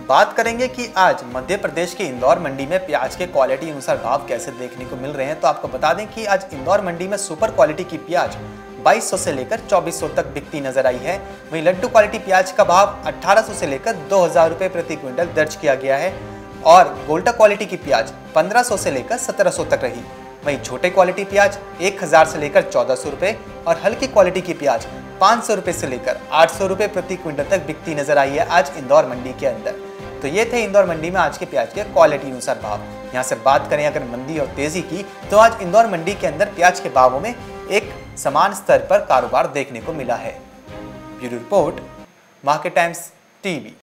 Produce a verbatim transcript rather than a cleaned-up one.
बात करेंगे कि आज मध्य प्रदेश के इंदौर मंडी में प्याज के क्वालिटी अनुसार भाव कैसे देखने को मिल रहे हैं। तो आपको बता दें कि आज इंदौर मंडी में सुपर क्वालिटी की प्याज बाईस सौ से लेकर चौबीस सौ तक बिकती नजर आई है। वहीं लड्डू क्वालिटी प्याज का भाव अठारह सौ से लेकर दो हजार रुपए प्रति क्विंटल दर्ज किया गया है और गोल्टा क्वालिटी की प्याज पंद्रह सौ से लेकर सत्रह सौ तक रही। वहीं छोटे क्वालिटी प्याज एक हजार से लेकर चौदह सौ रुपए और हल्की क्वालिटी की प्याज पाँच सौ रुपए से लेकर आठ सौ रुपए प्रति क्विंटल तक बिकती नजर आई है आज इंदौर मंडी के अंदर। तो ये थे इंदौर मंडी में आज के प्याज के क्वालिटी अनुसार भाव। यहाँ से बात करें अगर मंदी और तेजी की, तो आज इंदौर मंडी के अंदर प्याज के भावों में एक समान स्तर पर कारोबार देखने को मिला है। Bureau report, market times TV.